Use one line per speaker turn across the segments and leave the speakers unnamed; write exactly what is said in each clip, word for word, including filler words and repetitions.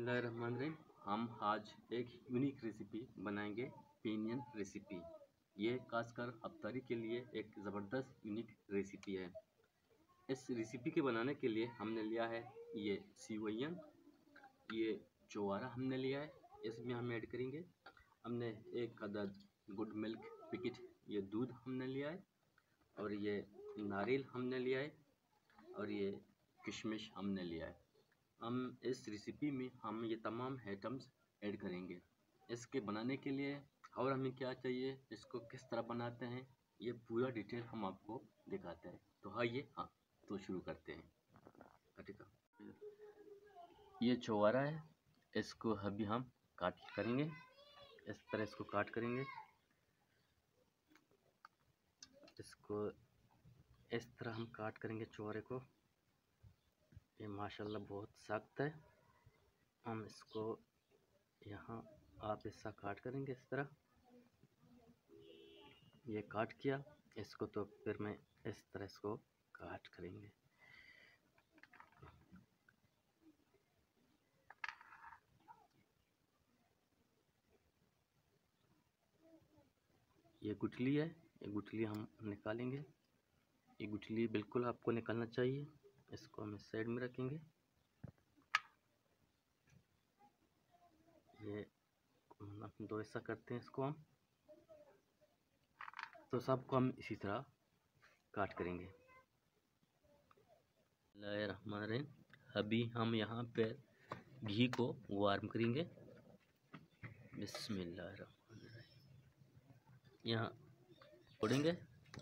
बिस्मिल्लाहिर्रहमानिर्रहीम। हम आज एक यूनिक रेसिपी बनाएंगे, पिनियन रेसिपी। ये खासकर अफ्तारी के लिए एक ज़बरदस्त यूनिक रेसिपी है। इस रेसिपी के बनाने के लिए हमने लिया है ये सेवइयां, ये चोवारा हमने लिया है, इसमें हम ऐड करेंगे। हमने एक अदद गुड मिल्क पैकेट ये दूध हमने लिया है, और ये नारियल हमने लिया है, और ये किशमिश हमने लिया है। हम इस रेसिपी में हम ये तमाम आइटम्स ऐड करेंगे। इसके बनाने के लिए और हमें क्या चाहिए, इसको किस तरह बनाते हैं, ये पूरा डिटेल हम आपको दिखाते हैं। तो आइए हाँ तो शुरू करते हैं। ठीक है, ये चोवारा है, इसको अभी हम काट करेंगे। इस तरह इसको काट करेंगे। इसको इस तरह हम काट करेंगे चोवारे को। ये माशाल्लाह बहुत सख्त है। हम इसको यहाँ आप ऐसा काट करेंगे, इस तरह ये काट किया इसको, तो फिर मैं इस तरह इसको काट करेंगे। ये गुठली है, ये गुठली हम निकालेंगे। ये गुठली बिल्कुल आपको निकालना चाहिए। इसको हम इस साइड में रखेंगे। ये हम दो ऐसा करते हैं इसको हम, तो सबको हम इसी तरह काट करेंगे। बिस्मिल्लाहिर्रहमानिर्रहीम। अभी हम यहाँ पे घी को वार्म करेंगे। बिस्मिल्लाहिर्रहमानिर्रहीम। यहाँ छोड़ेंगे।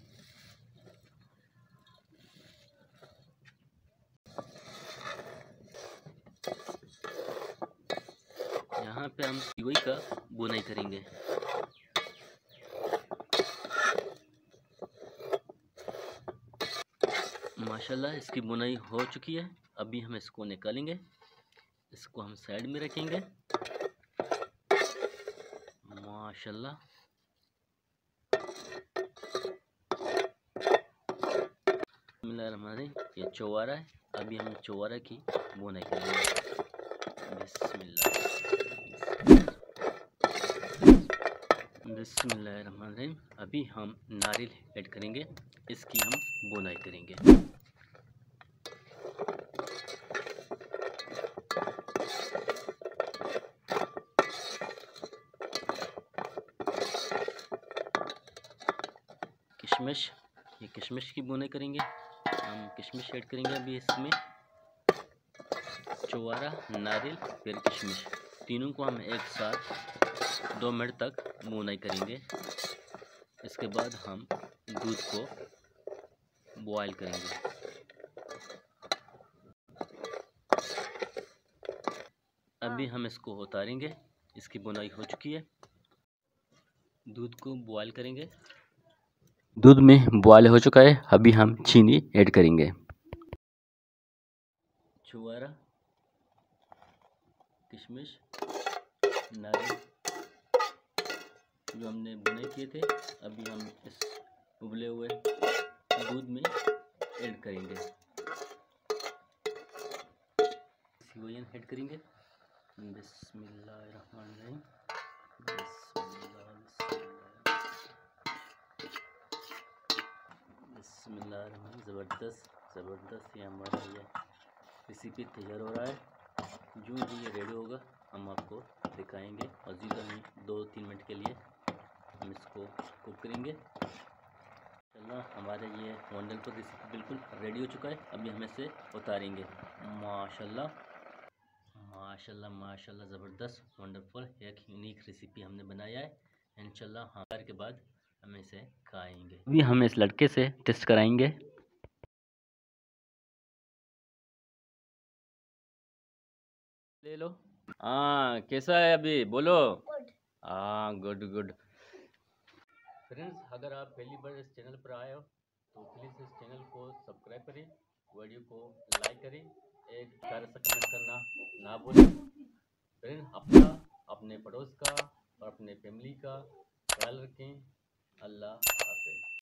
यहाँ पे हम सेवई का बुनाई करेंगे। माशाल्लाह इसकी बुनाई हो चुकी है। अभी हम इसको निकालेंगे, इसको हम साइड में रखेंगे। माशाल्लाह ये चोवारा है। अभी हम चोवारा की बुनाई करेंगे। बिस्मिल्लाह बिस्मिल्लाहिर्रहमानिर्रहीम। अभी हम नारियल ऐड करेंगे, इसकी हम बुनाई करेंगे। किशमिश, ये किशमिश की बुनाई करेंगे। हम किशमिश ऐड करेंगे अभी इसमें। चोवारा, नारियल, फिर किशमिश, तीनों को हम एक साथ दो मिनट तक बुनाई करेंगे। इसके बाद हम दूध को बॉयल करेंगे। अभी हम इसको उतारेंगे, इसकी बुनाई हो चुकी है। दूध को बॉयल करेंगे। दूध में बॉयल हो चुका है। अभी हम चीनी ऐड करेंगे। चुवारा, किशमिश, नारियल जो हमने बुनाई किए थे, अभी हम इस उबले हुए दूध में ऐड करेंगे। सेवइयां ऐड करेंगे। बिस्मिल्लाहिर्रहमानिर्रहीम। बिस्मिल्लाहिर्रहमानिर्रहीम। ज़बरदस्त ज़बरदस्त ये हमारा ये रेसिपी तैयार हो रहा है। जो भी ये रेडी होगा हम आपको दिखाएंगे। और ज़ीरा में दो तीन मिनट के लिए हम इसको कुक करेंगे। चलना हमारे ये वंडरफुल रेसिपी बिल्कुल रेडी हो चुका है। अभी हम इसे उतारेंगे। माशाल्लाह माशाल्लाह माशाल्लाह ज़बरदस्त वंडरफुल एक यूनिक रेसिपी हमने बनाया है। इंशाल्लाह हमारे के बाद हम इसे खाएंगे। अभी हम इस लड़के से टेस्ट कराएंगे। ले लो। हाँ कैसा है अभी बोलो। हाँ गुड गुड। फ्रेंड्स, अगर आप पहली बार इस चैनल पर आए हो तो प्लीज़ इस चैनल को सब्सक्राइब करें, वीडियो को लाइक करें, एक प्यारा सा कमेंट करना ना भूलें। फ्रेंड्स, अपना, अपने पड़ोस का और अपने फैमिली का ख्याल रखें। अल्लाह हाफ़िज़।